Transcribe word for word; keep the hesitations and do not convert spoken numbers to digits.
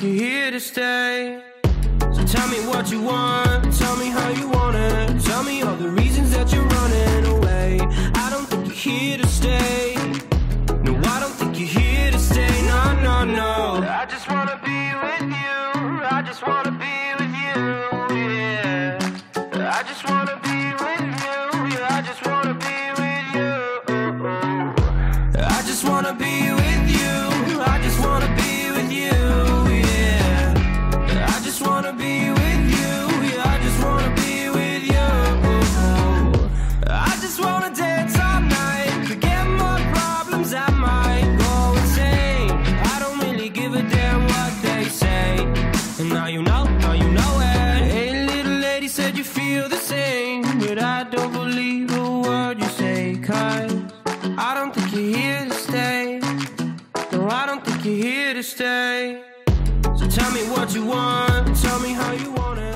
you're here to stay. So tell me what you want, tell me how you want it. Tell me all the reasons that you're running away. I don't think you're here to stay. No, I don't think you're here to stay. No, no, no. I just wanna be with you. I just wanna be with you, yeah. I just wanna be with you. Yeah, I just wanna be with you. I just wanna be with you. I just wanna be with you, yeah. I just wanna be with you. Yeah, I just wanna be with you. I just wanna dance all night. Forget my problems, I might go insane. I don't really give a damn what they say. And now you know, now you know it. Hey, little lady said you feel the same, but I don't believe a word you say. Cause I don't think you're here to stay. No, I don't think you're here to stay. So tell me what you want, tell me how you want it.